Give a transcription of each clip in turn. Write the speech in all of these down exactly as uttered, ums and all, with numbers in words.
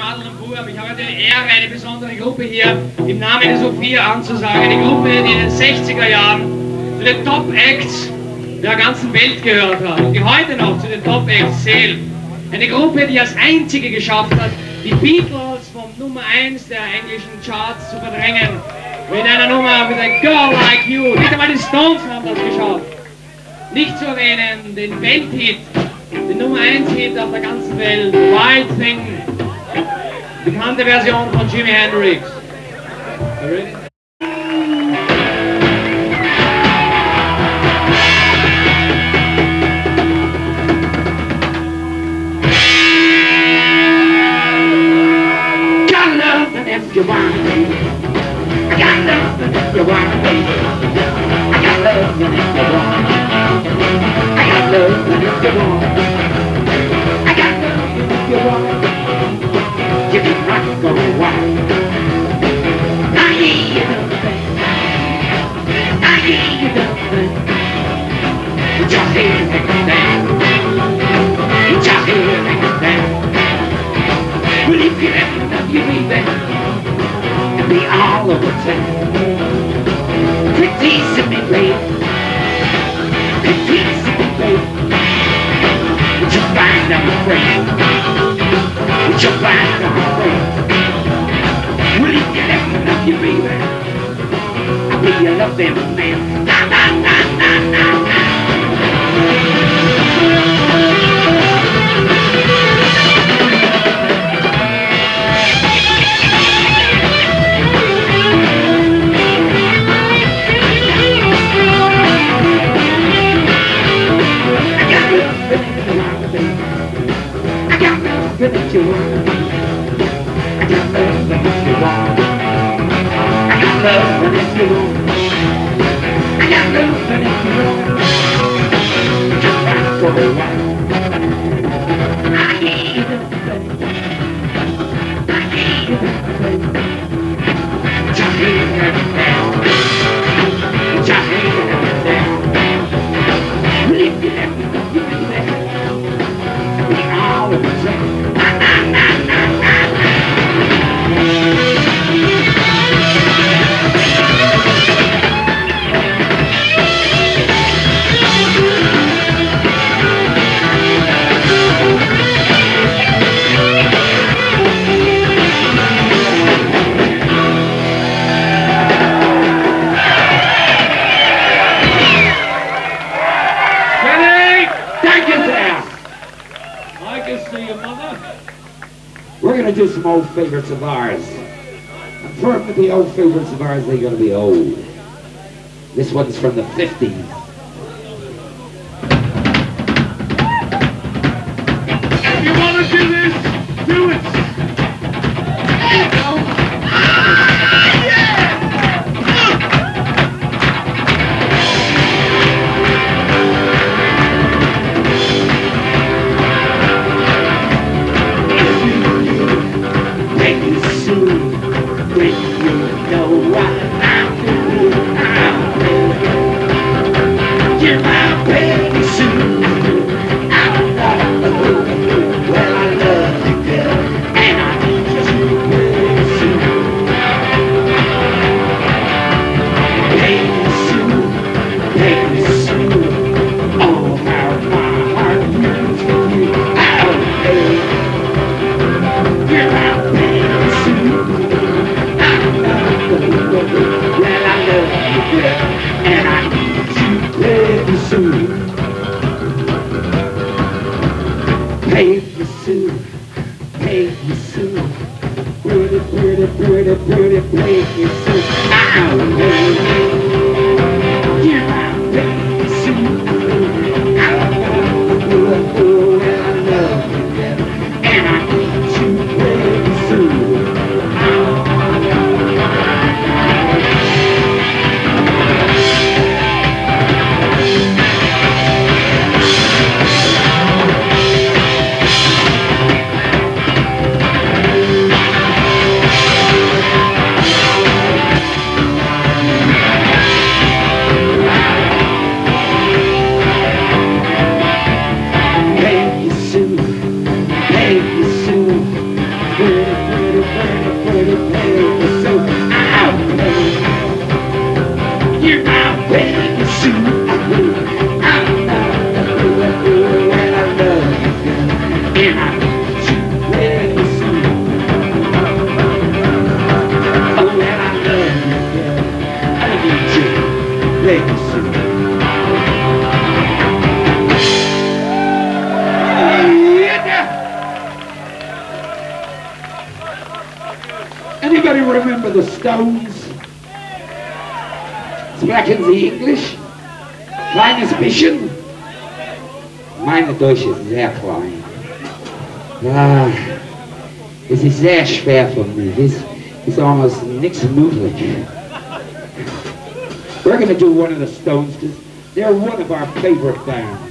Madel und Buab. Ich habe die Ehre, eine besondere Gruppe hier im Namen der Sophia anzusagen. Eine Gruppe, die in den sechziger Jahren zu den Top-Acts der ganzen Welt gehört hat und die heute noch zu den Top-Acts zählt. Eine Gruppe, die als einzige geschafft hat, die Beatles vom Nummer eins der englischen Charts zu verdrängen. Mit einer Nummer, mit A Girl Like You. Nicht einmal die Stones haben das geschafft. Nicht zu erwähnen, den Welthit, den Nummer eins Hit auf der ganzen Welt, Wild Thing. Bekannte Version von Jimi Hendrix. If you want me, I got nothing if you want me. I got nothing if you want me. I got nothing if you want me. I got nothing if you want me. You can rock or wild. I hear you nothing. I hear you nothing. Put your head down. Put your head down. Well, if you ever love you, baby, be all over town. Quit teasing me, babe. Quit teasing me, babe. Would you find I'm afraid? Would you find I'm afraid? Well, if you let me love you, baby, I'll be your loving man. Na na na na na na. If you want, I got love, and if you want, I got love, and if you want, I got love, and if you want, just rock for a while. I hear you play, I hear you play, just hear it down, just hear it down. Well, if you let me know you be there, be all of the time. We're going to do some old favorites of ours. Confirm that the old favorites of ours, they're going to be old. This one's from the fifties. If you want to do this, do it. There you go. remember the Stones? Sprechen Sie Englisch? Kleines bisschen? Meine Deutsch ist sehr klein. Ah, es ist sehr schwer für mich. Es ist almost nichts möglich. We're going to do one of the Stones because they're one of our favorite bands.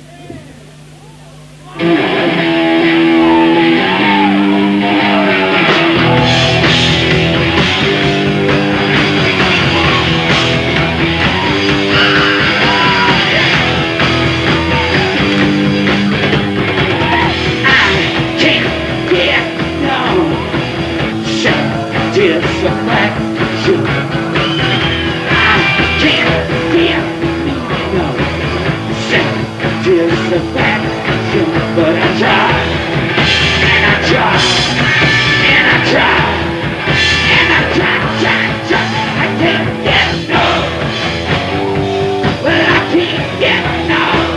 But I tried, and I tried, and I tried, and I tried, tried, tried. I can't get enough. Well, I can't get enough.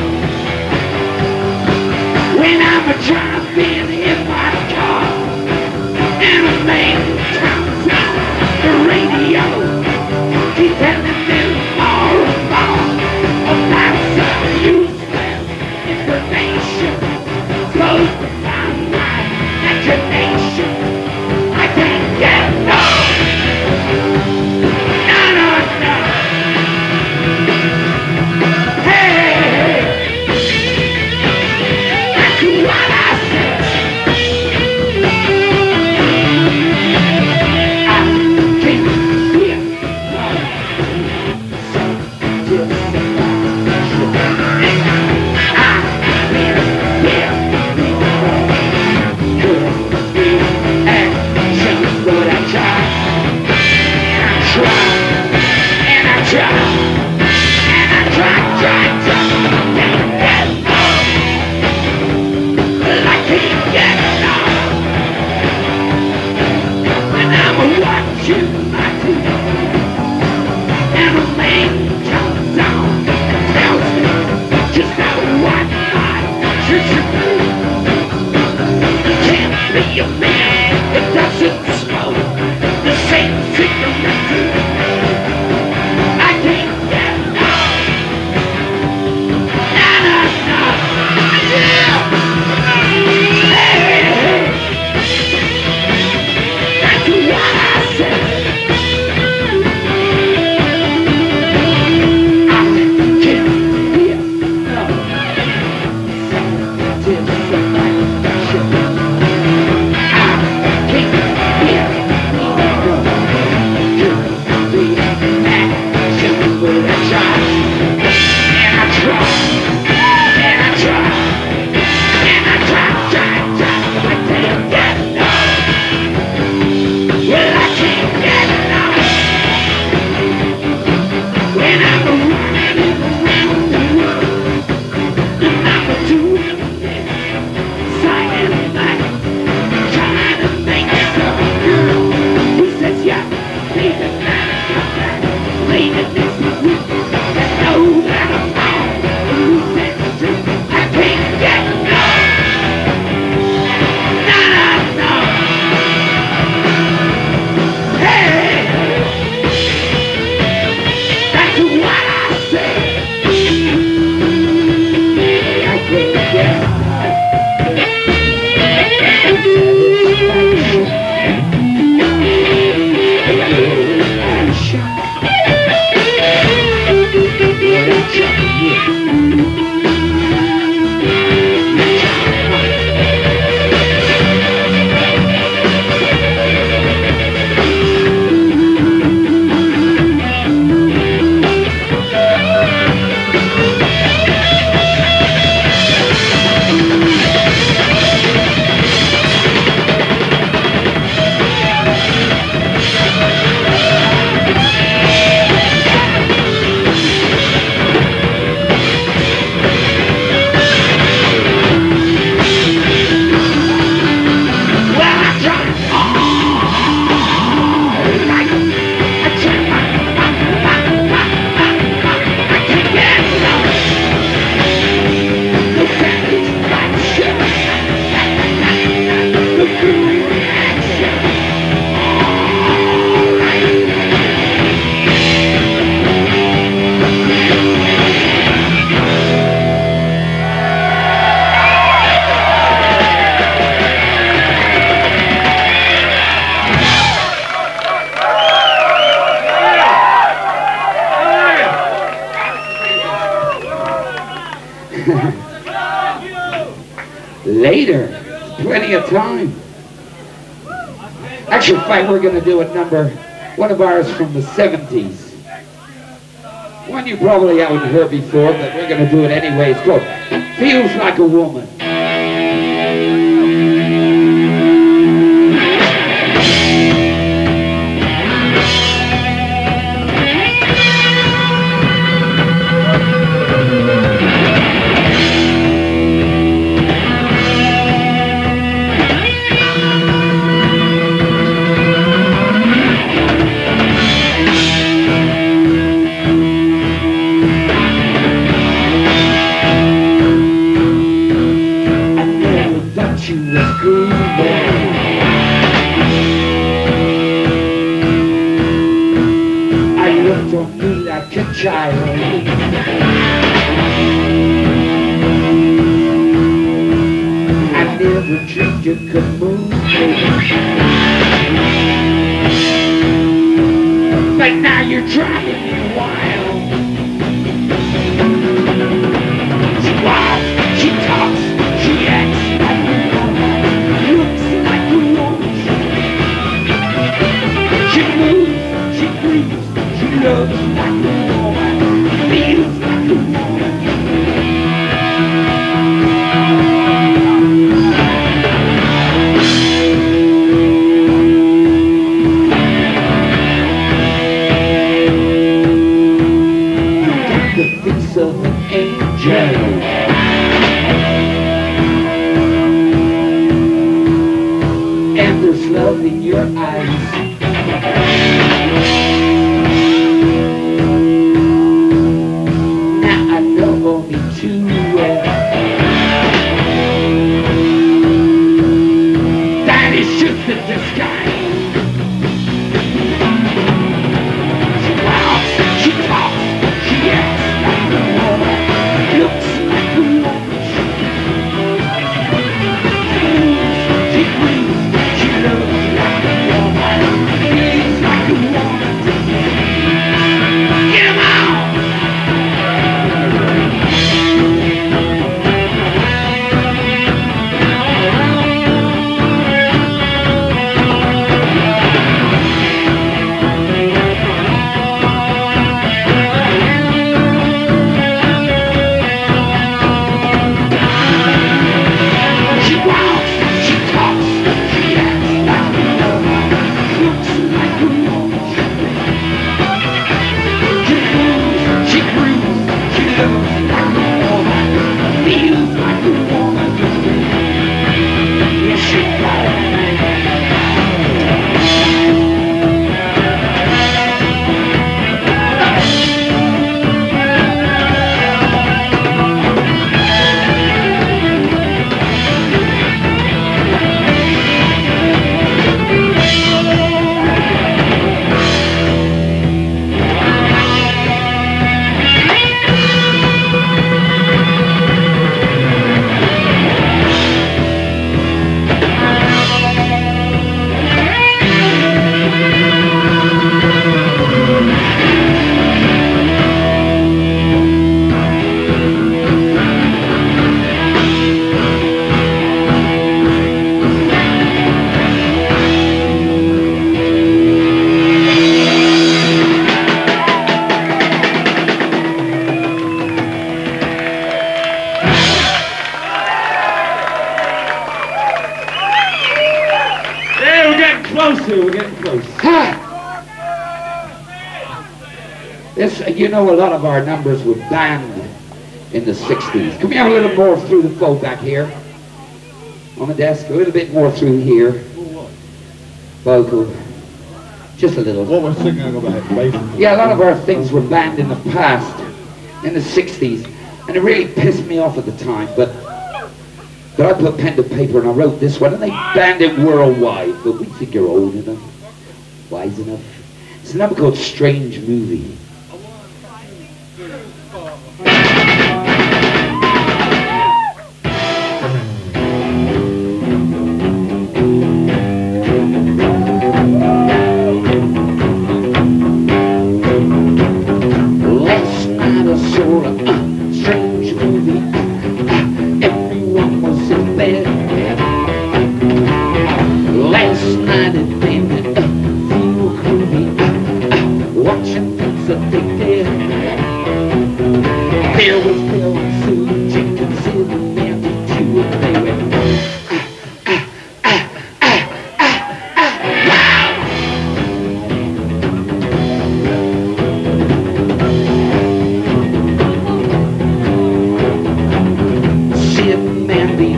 When I'm a driving in my car, and a man comes on the radio, he's telling me more and more about some useless information. Close to my imagination. I can't get no. No, no, no. Hey, hey, hey. That's what I said. I can't hear no. So just I can't Later. Plenty of time. Actually, in fact, we're going to do a number, one of ours from the seventies. One you probably haven't heard before, but we're going to do it anyway. It's called Feels Like a Woman. Child. I never dreamed you could move me, but now you're driving me wild. She walks, she talks, she acts like a woman, looks like a woman. She moves, she breathes, she loves like a woman. Of an angel, and there's love in your eyes. Now I know only too well that is just a disguise. She walks, she talks, she acts. Closer, we're getting close. Ha! This, you know, a lot of our numbers were banned in the sixties. Can we have a little more through the flow back here? On the desk, a little bit more through here. Vocal. Just a little. What we're singing about, basically. Yeah, a lot of our things were banned in the past, in the sixties. And it really pissed me off at the time, but But I put pen to paper and I wrote this one, and they banned it worldwide. But we think you're old enough, wise enough. It's a number called Strange Movie. Last night I saw a uh, strange movie. Uh, everyone was in bed.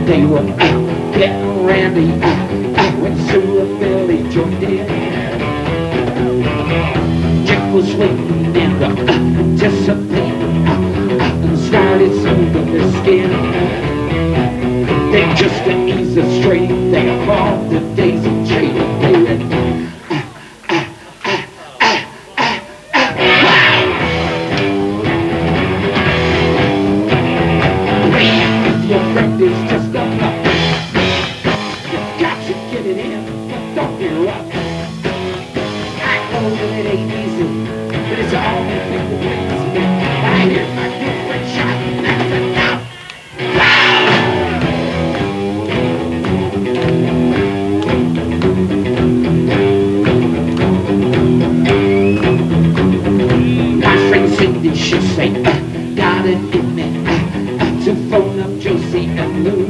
They were uh, getting randy uh, uh, when Sue Billy joined in. Jack was waiting and uh, anticipating uh, uh, and started smoothing their skin. Then just to ease the strain, they evolved the days of trading. They went is just enough. You got to get it in, but don't be rough. I know that it ain't easy, but it's all the thing that brings me. I hear my good friend shot, and that's enough. My friend Cindy, she say, uh, got it in me. To phone up Josie and Lou.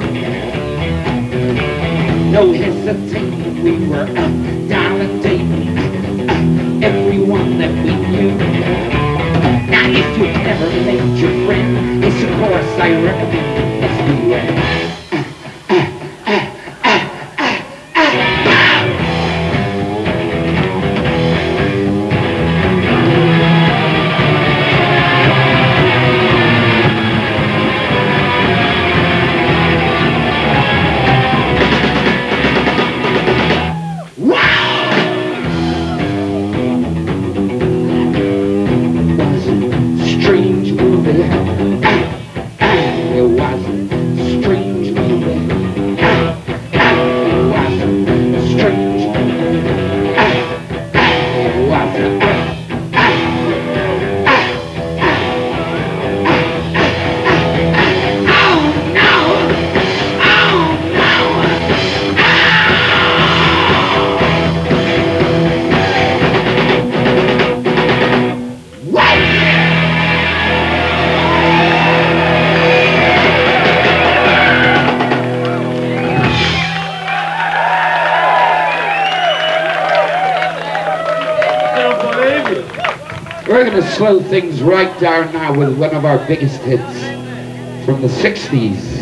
No hesitating, we were uh, dialing dating uh, everyone that we knew. Now if you've never made your friend, it's of course I recommend the S B A. We're going to slow things right down now with one of our biggest hits from the sixties.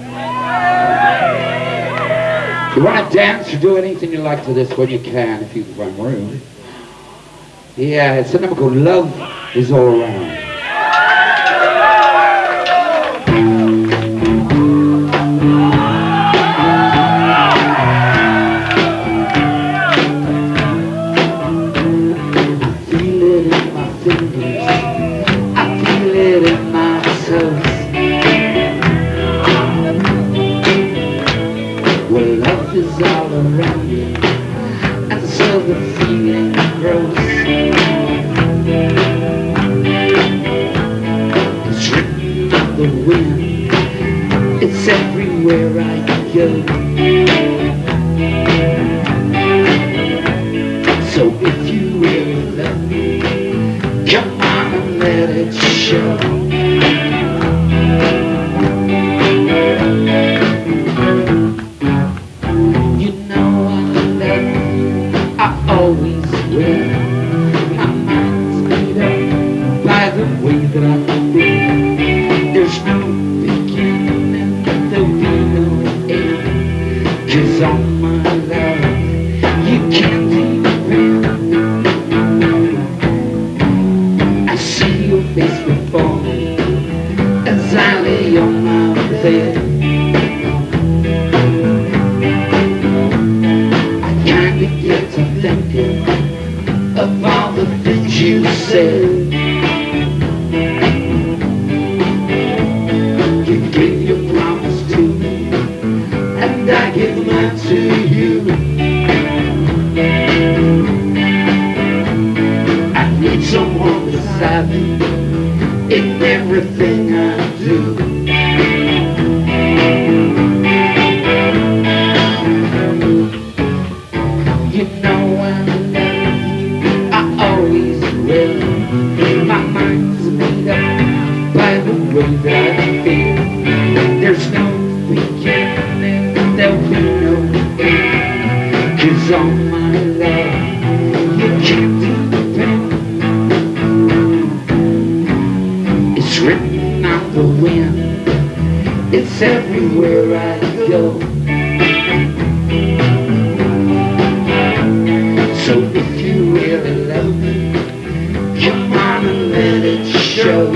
If you want to dance or do anything you like to this one, you can if you can find room. Yeah, it's a number called Love Is All Around. I feel it in my toes. Well, love is all around you, and so the feeling grows. It's written on the wind, it's everywhere I go. So if you really love me, come on and let it show. You know I love you, I always will. My mind's made up by the way that I feel. There's no beginning and there'll be no end, 'cause on my love you can't depend. Face before me as I lay on my bed. I kinda get to thinking of all the things you said. You gave your promise to me, and I give mine to you. It's everywhere I go. So if you really love me, come on and let it show.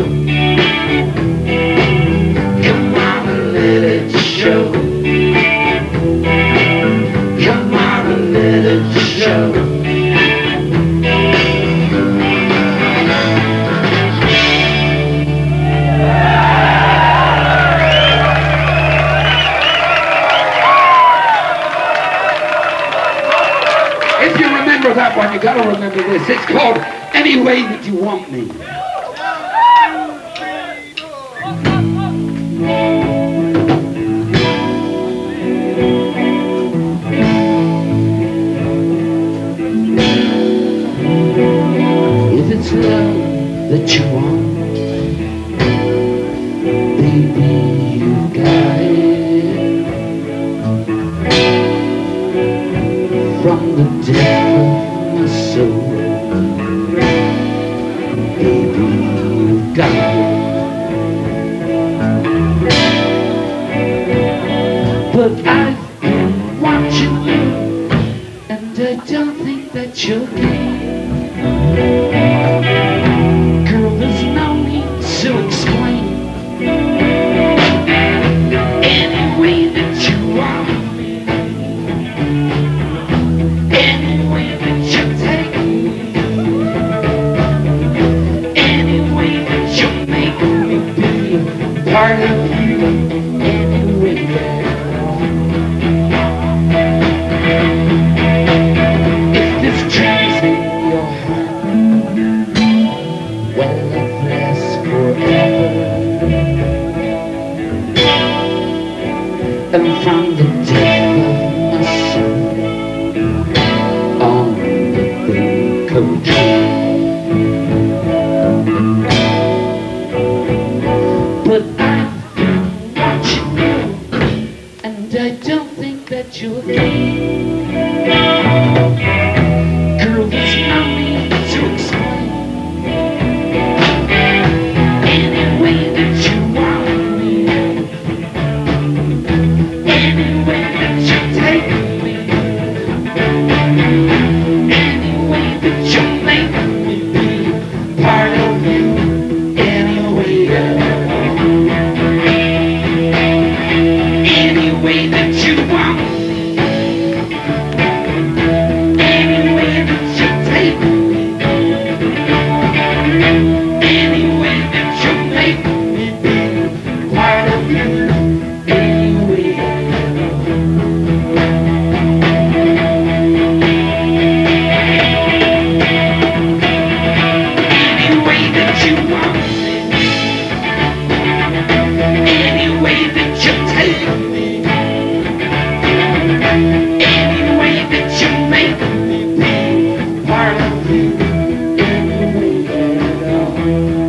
Come on and let it show. Come on and let it show. That one, you gotta remember this. It's called Any Way That You Want Me. If it's love that you want, baby, you got it. From the depth my soul, baby, you got it. But I've been watching you, and I don't think that you're gay. Girl, there's no need to explain. Any way that you want. Part of you anyway. If this dream's in your heart, well, it lasts forever. And from the depth of my soul, on the thing come true. But I've been watching you, and I don't think that you're gay. Girl, there's no need to explain. Any way that you want me, any way that you take me, any way that you make me be part of you, any way that way that you want, any way that you take me, any way that you make me be part of you, any way. Any way that you want, any way that you take me. Any way that you make me be part of you, any way at all.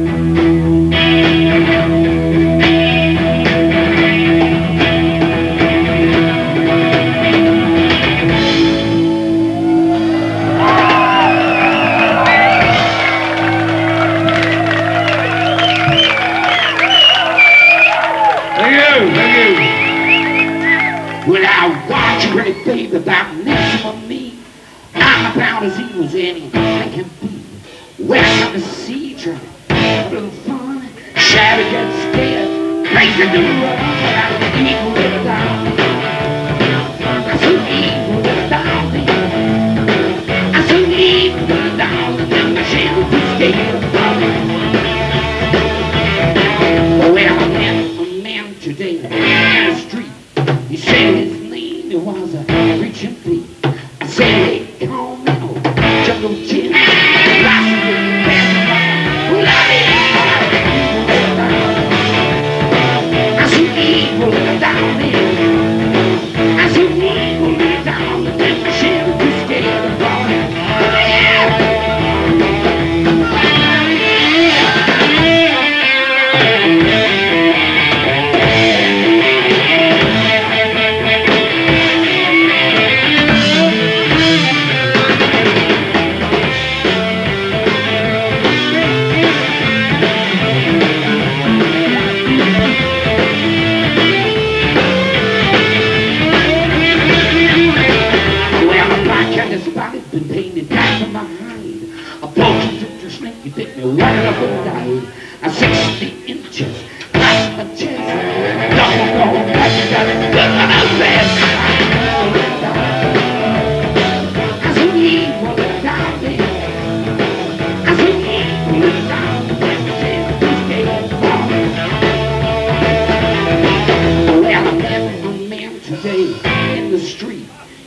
Thank you, thank you. Well, I watch you, pretty baby, about next to me. I'm about as evil as anything I can be. Well, I come to see you try a little fun. Shabby gets scared, crazy to run. I'm evil little darling. I'm so evil little darling. I'm so evil little darling. And my shell is scared, darling. Well, I met a man today in the street. He said his name, it was a preaching thief. I said, hey, call me old Jungle Jim. Last week, best love it. I see evil little down there. I see evil little down there. And my shell is scared of darling. Yeah.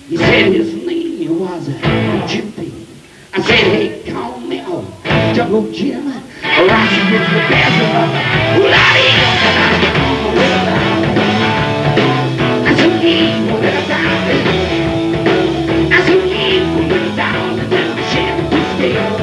He said his name was Jimpy. I said, hey, call me old Jungle Jim. Rising with the best of bloody. I said, he will let down. I said, he will let down. And then the shit to stay on.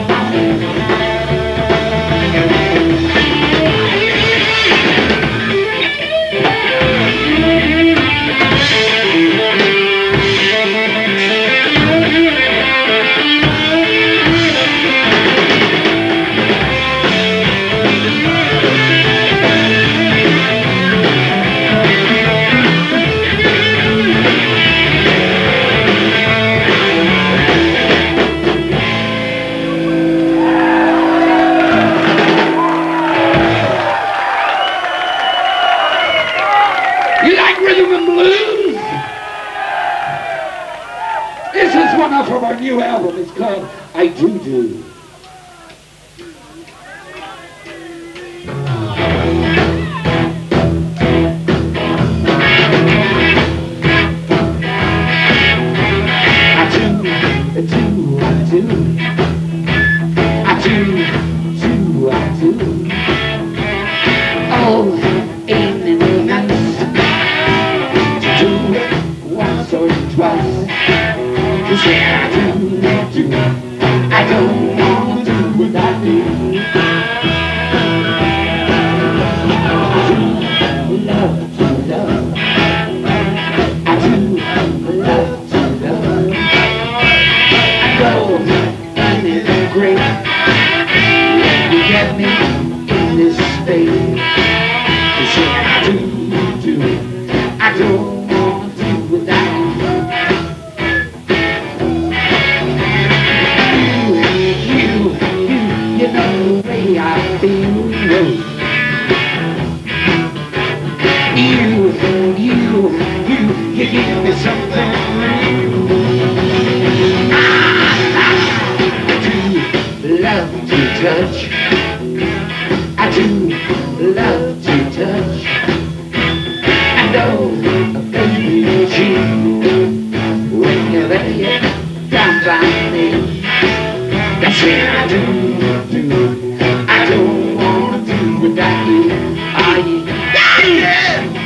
You like rhythm and blues? This is one off of our new album. It's called I Do Do. I do, I do, I do. I do, do, I do. Oh, ain't it nice? Once or twice, you say I do, do, I don't want to do what I do. I do love to love. I do love to love. I go and it's great. You get me in this state. You say I do, do, I don't. You give me something I do love to touch. I do love to touch. And oh, baby, you, when you lay it down by me, that's what I do, do. I don't wanna do without you. Are you? Yeah!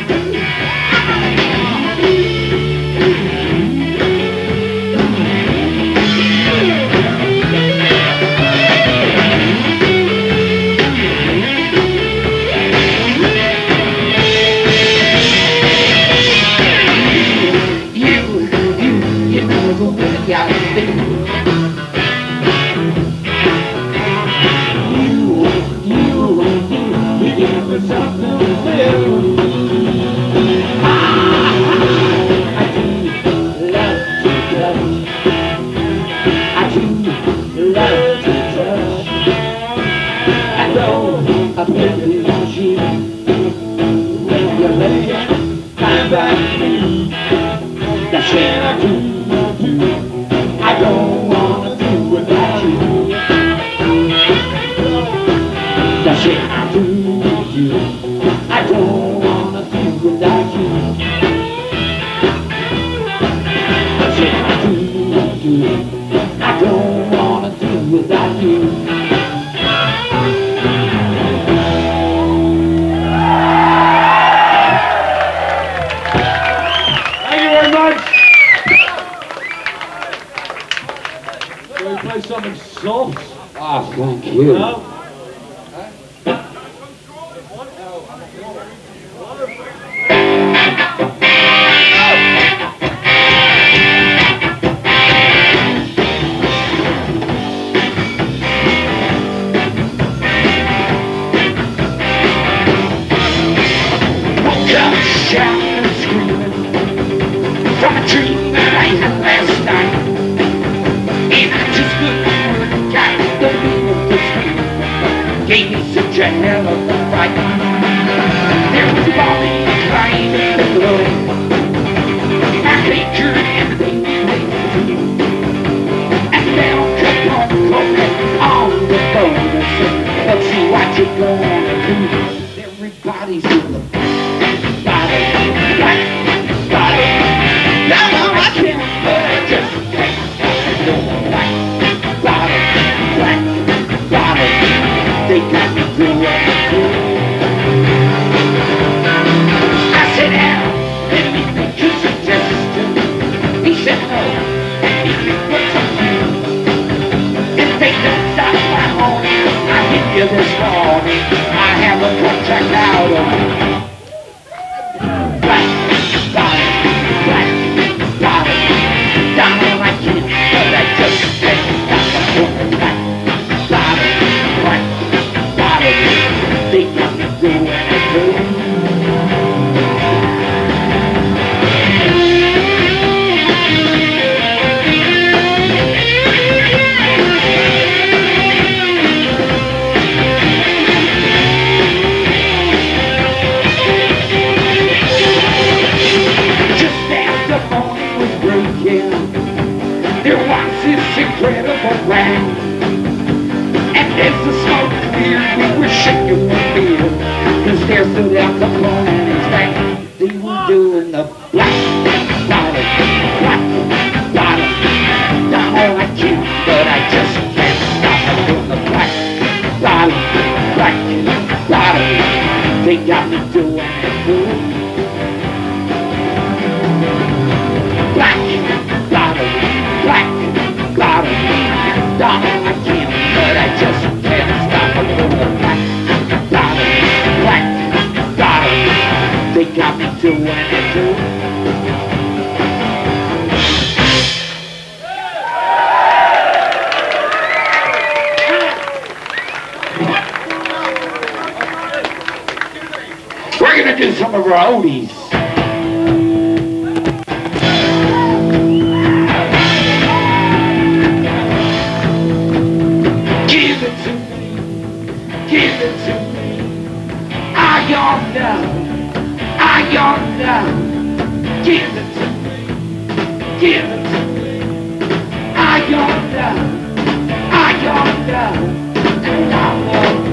That's what I do, do. I don't wanna do without you. That's what I do, do. I don't wanna do without you. That's what I do, do. I don't wanna do without you. Something soft. Ah, thank you. No? Woke up shouting and screaming from a dream that I had last night. And I just couldn't got the feeling to scream. Gave me such a hell of a fight. There was falling, crying, and blowing. My hatred and the and now come on, cold on the bonus. Let's see what you're gonna do. Everybody's in the body, body, body. Now I can't. doing the black bottle, black bottle. Done all I can, but I just can't stop doing the black bottle, black bottle. They got me doing it too. Black bottle, black bottle. Done all I can, but I just can't stop doing the black bottle, black bottle. They got me doing it too. We're gonna do some of our oldies. Give it to me, give it to me. I got love, I got love. Give it to me, give it to me. I got love, I got love, and I love.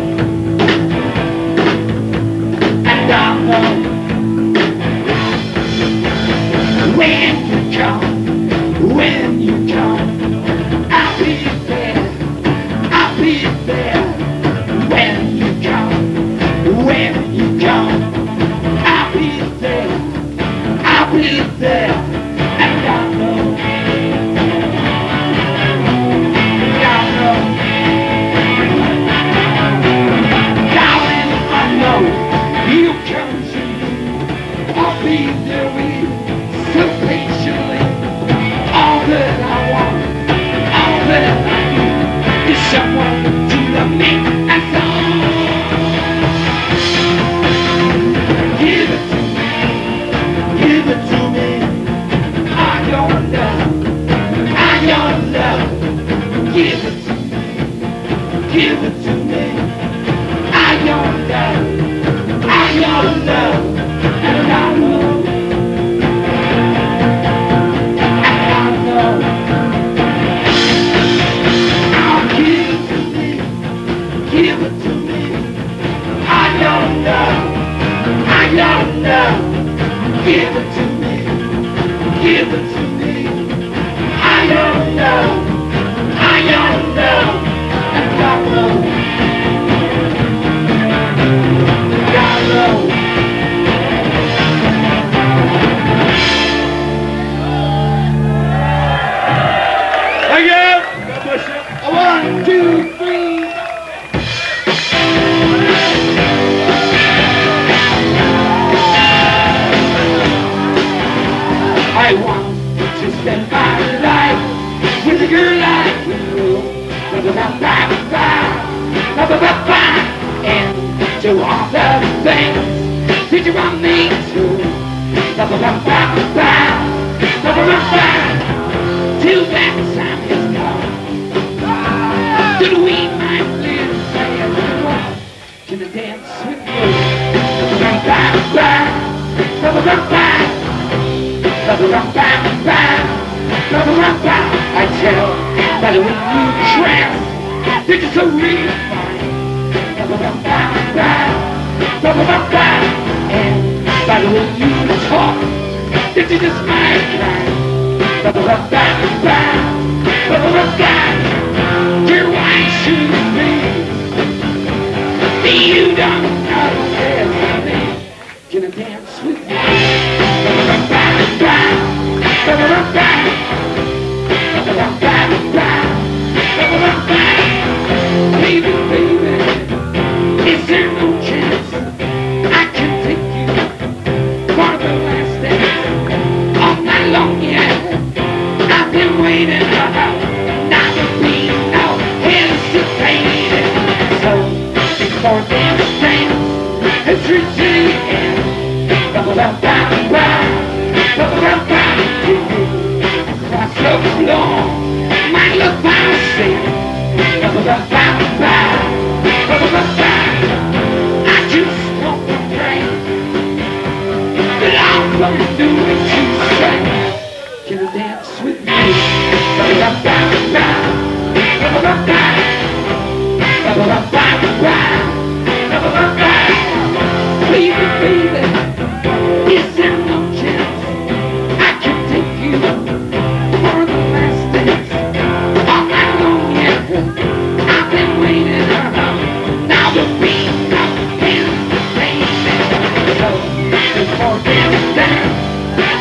When you come, when you come, I'll be there, I'll be there. When you come, when you come, I'll be there, I'll be there. And I know, I know, darling, I know you come to me, I'll be there with you. So patiently, all that I want, all that I need is someone to love me and so. Give it to me, give it to me. I don't love, I don't love. Give it to me, give it to me. I don't love, I don't love, and I love. Give it to me. I don't know. I don't know. Give it to me. Give it to me. I don't know. I don't know. And God knows. God knows. Thank you. God bless you. One, two, three. I want to spend my life with a girl like you. And do all the things that you want me to. Till that time is come, till we might live and can I dance with I tell by the way you dress, you're just so really fine. And by the way you talk, you're just my kind. You're wise to me. You don't know this. Can I dance with you? Baby, baby, is there no chance I can take you for the last dance all night long? Yeah, I've been waiting not to be no hesitating. So before this dance,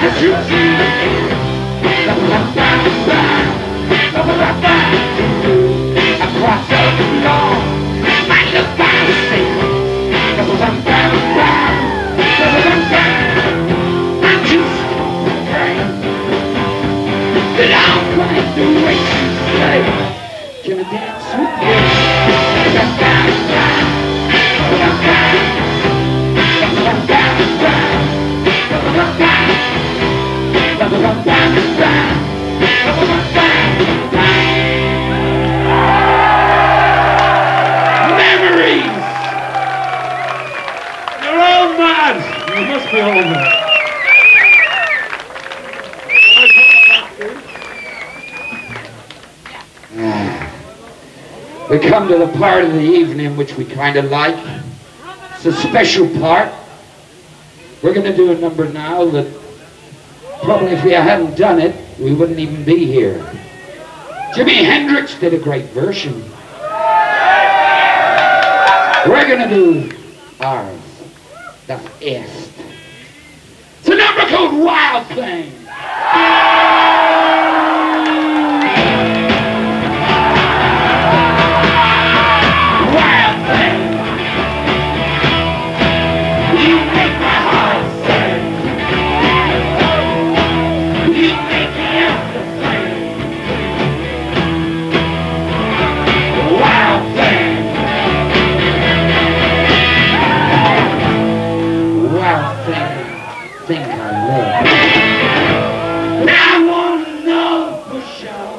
Across the lawn, my look by the sea. I'm just afraid that I'll find the way to say, can I dance with you? Memories! You're all mad! You must be all mad. We come to the part of the evening which we kind of like. It's a special part. We're going to do a number now that probably if we hadn't done it, we wouldn't even be here. Jimi Hendrix did a great version. We're going to do ours. Das Erst. It's a number called Wild Thing. Think I love. Now I want to know for sure.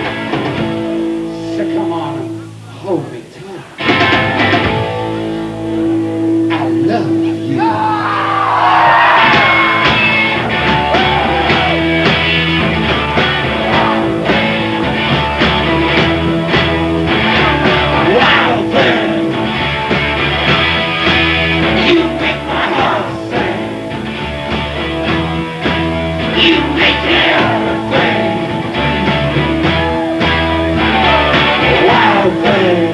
So come on and hold me tight. I love you. Wild thing. You make my heart sing. You make everything. Wild thing.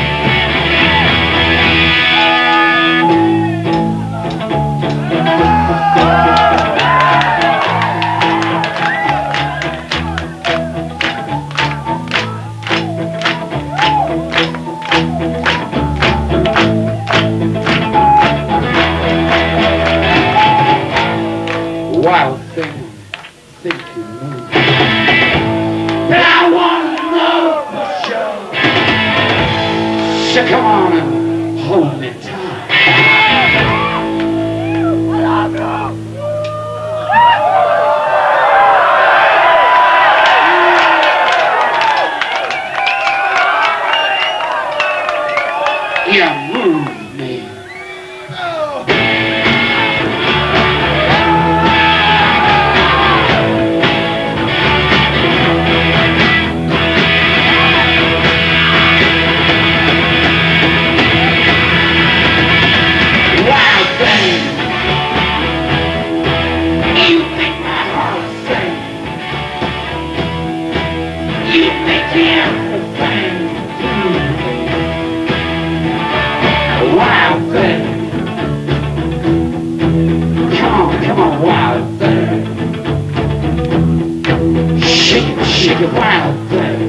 Wild thing. Think you know. But I want to know for sure. So come on and hold me tight. You move me. Wild thing. Come on, come on, wild thing. Shake it, shake it, wild thing.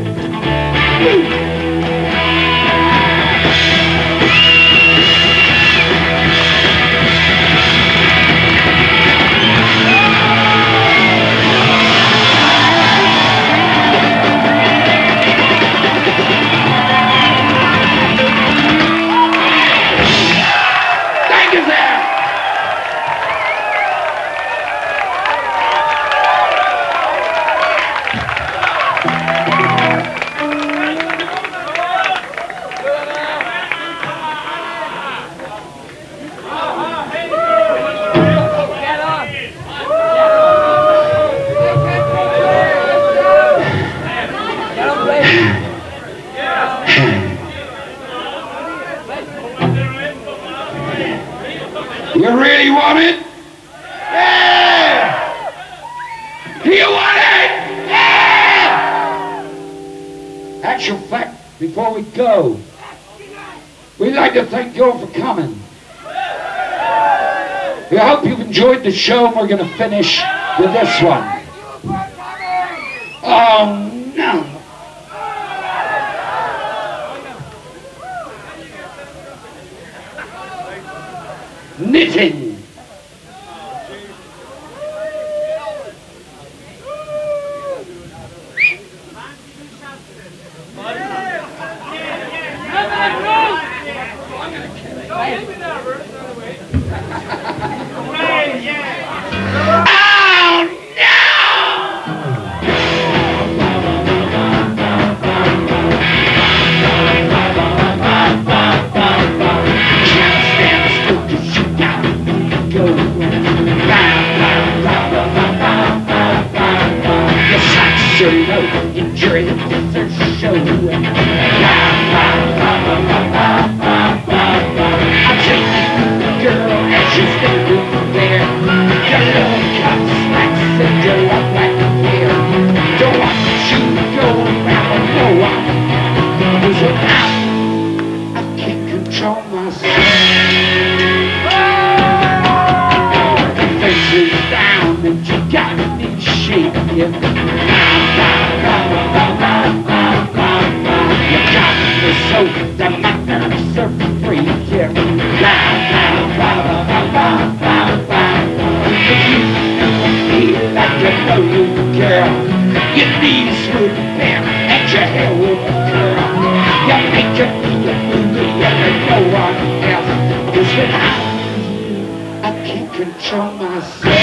You really want it? Yeah! Do you want it? Yeah! Actual fact, before we go, we'd like to thank you all for coming. We hope you've enjoyed the show, and we're going to finish with this one. Oh no. Knitting. Enjoy the show. I'll take you, girl, as you're standing there. Your love cups, smacks, and your love like here. Don't want you to go around no one. Cause without, I can't control myself. The face is down and you got me shaking. So that my nerves are free, yeah. If you feel like you know you, girl, your knees would bend and your hair would curl. You make it be a movie and no one else. Cause without you, I can't control myself.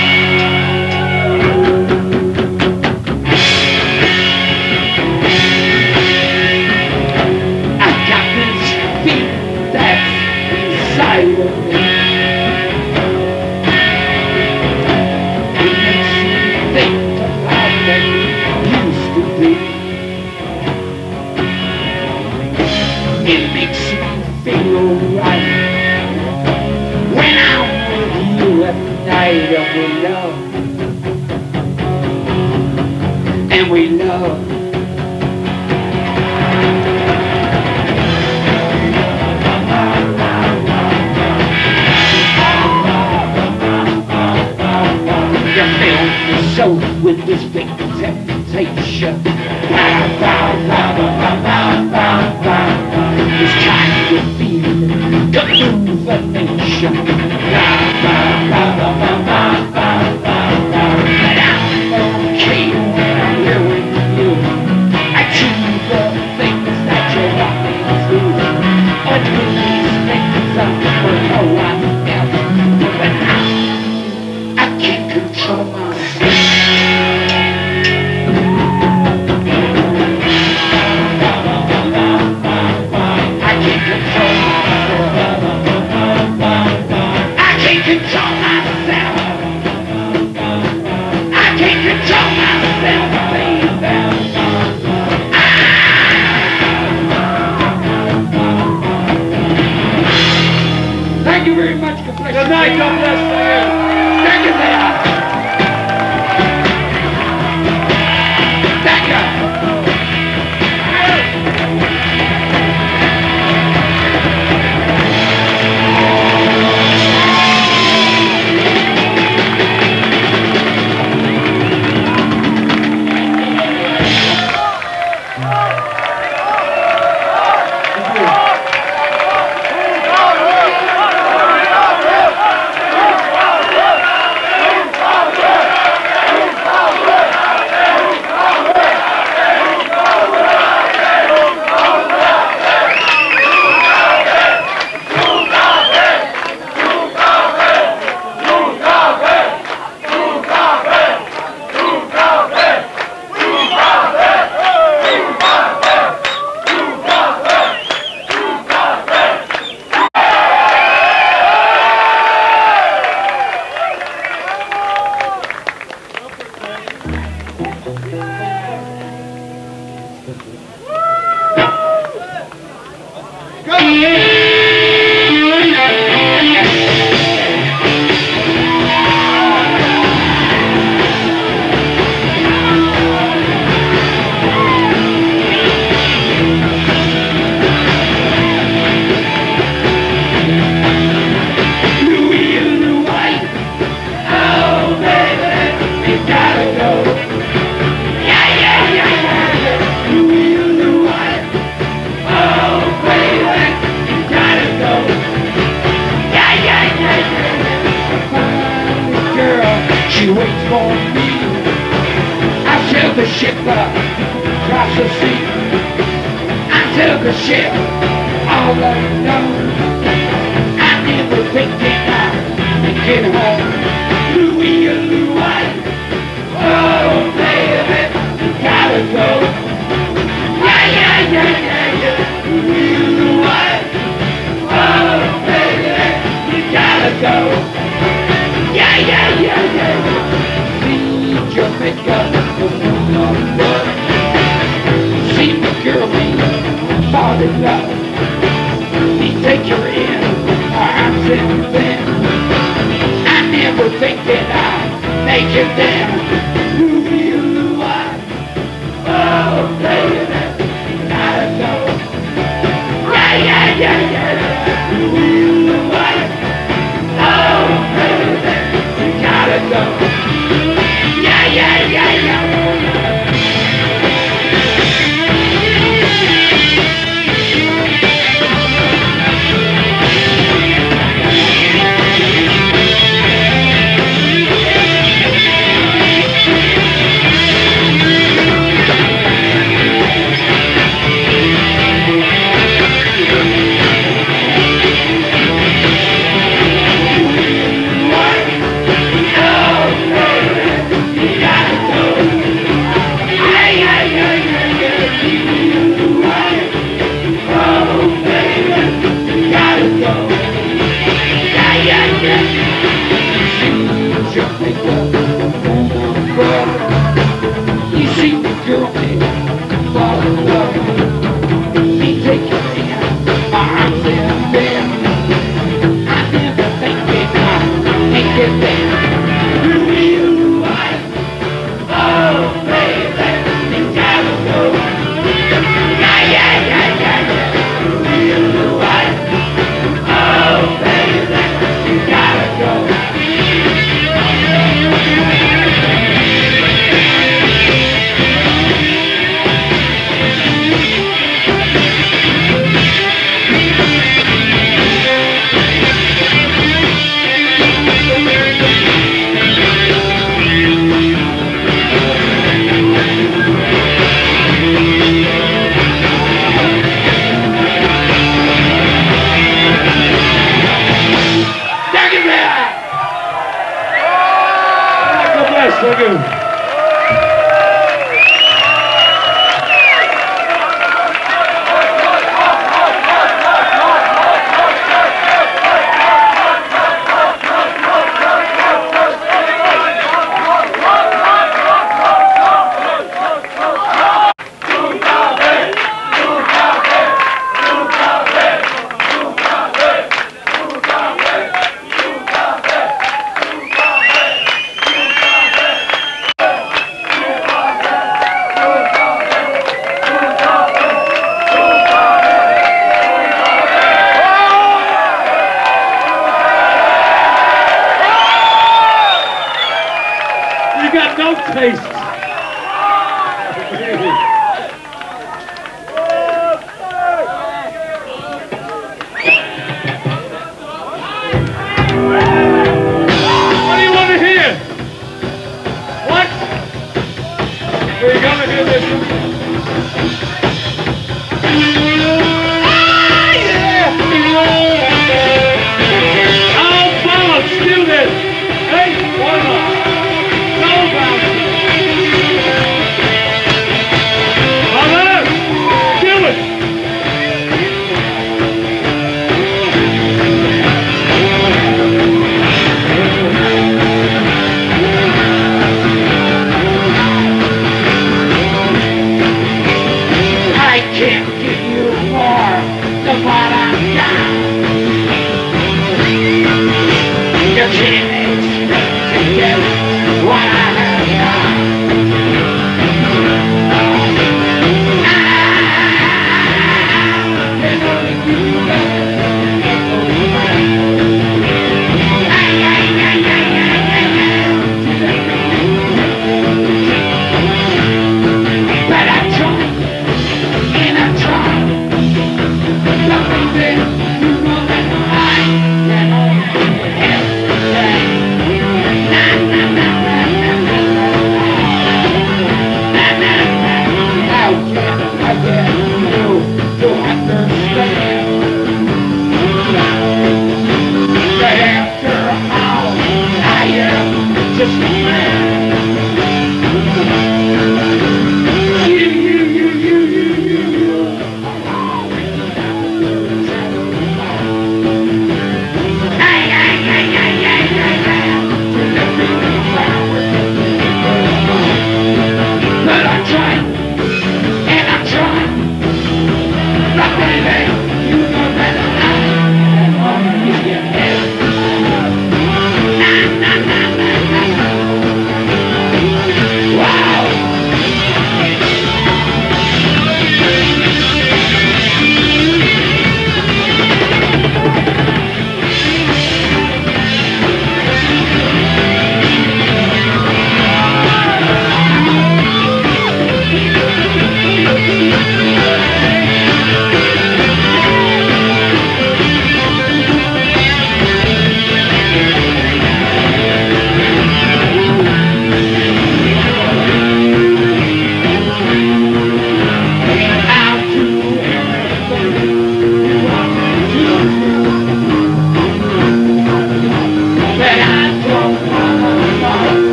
It makes me feel right when I'm with you at night, and we love, and we love. You fill me so with this big temptation. This kind of feeling could move a nation. But I'm okay when I'm here with you. I do the things that you want me to. I do these things for no one else. But now I can't control myself. you gotta go. Yeah, yeah, yeah, yeah, yeah. Louie, Louie. Oh, baby, you gotta go. Yeah, yeah, yeah, yeah, yeah. My girl, she waits for me. I sail the ship up across the sea. I took a ship all alone. I never thinking I'd get home. Louie, Louie. Oh, baby, you gotta go. Yeah, yeah, yeah, yeah, yeah. Louie, Louie. Oh, baby, you gotta go. Yeah, yeah, yeah, yeah, yeah. See Jamaica, the moon on blood. See the girl me fall in love. He take her in our arms and then I never thinking I'd make it there. Louie, Louie. Oh, baby, you gotta go. Yeah, yeah, yeah, yeah, yeah. Louie, Louie. Oh, baby, you gotta go. Yeah, yeah, yeah, yeah. You see the girl me fall in love. Me take her in my arms and bed. I never thinking I'd make it there. Louie, Louie. Oh, baby, you gotta go. Yeah, yeah, yeah, yeah, yeah. Louie, Louie. Oh, baby, you gotta go. Thank you. You got no taste. What do you want to hear? What? Are you gonna hear this? Do this! Hey, why not? No bounce! Mother! Do it! I can't give you more than what I've got.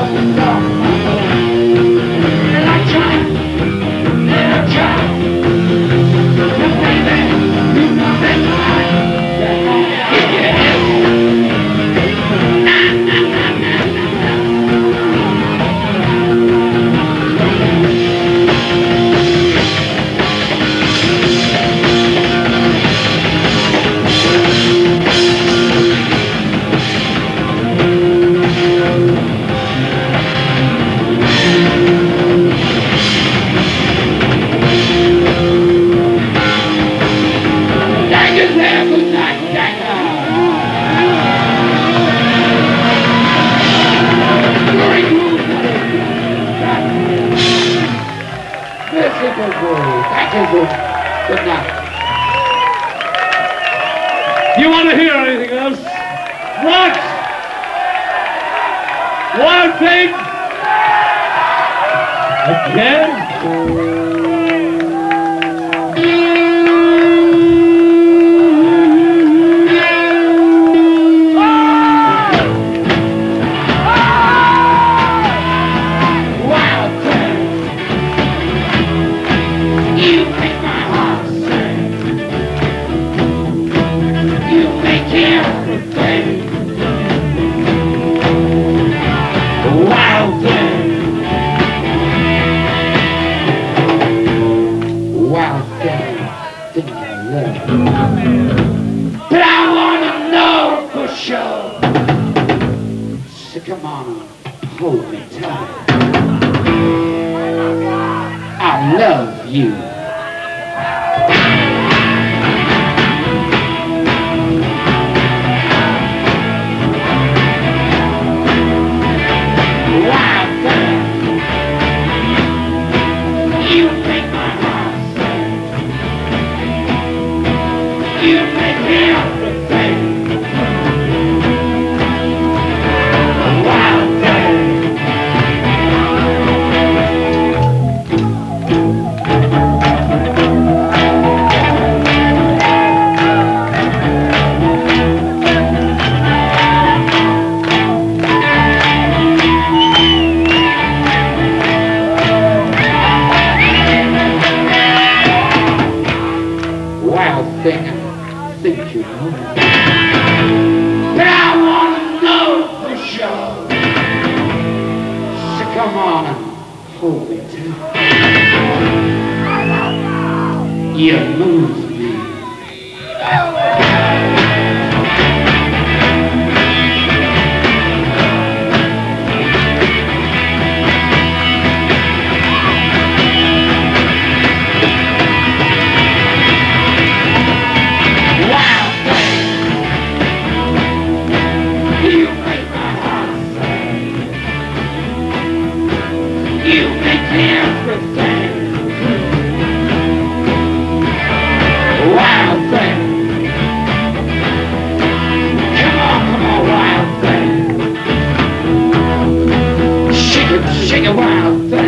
Good night. Do you want to hear anything else? What? One thing? Again? But I wanna know for sure. So come on, hold me tight. I love you. Wild thing, you make my heart sing. You make me everything. Wild thing. Wild thing. Think you know, but I wanna know for sure. So come on and hold me tight. You move me. You make me everything. Wild thing. Come on, come on, wild thing. Shake it, shake it, wild thing.